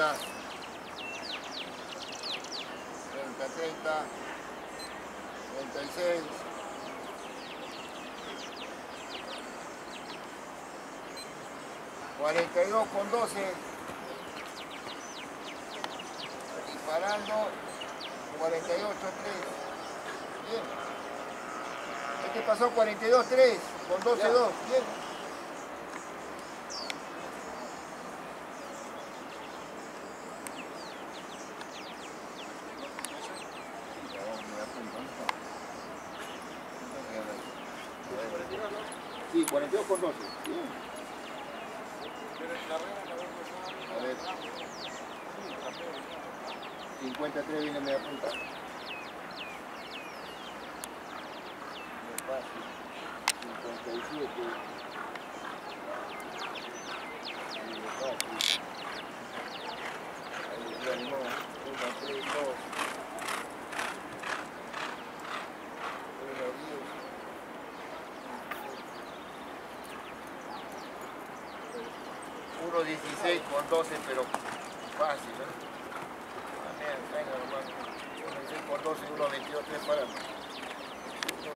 30, 36, 42 con 12, disparando, 48, 3, bien. Este pasó 42, 3, con 12, 2, bien. Sí, 42 con 12. Bien. A ver. 53 viene media punta. Muy fácil. 57. Muy fácil. Ahí se animó. 1, 3, 2. 1.16 con 12, pero fácil, ¿eh? También, venga, hermano. 1.16 con 12, 1.22, 3 para.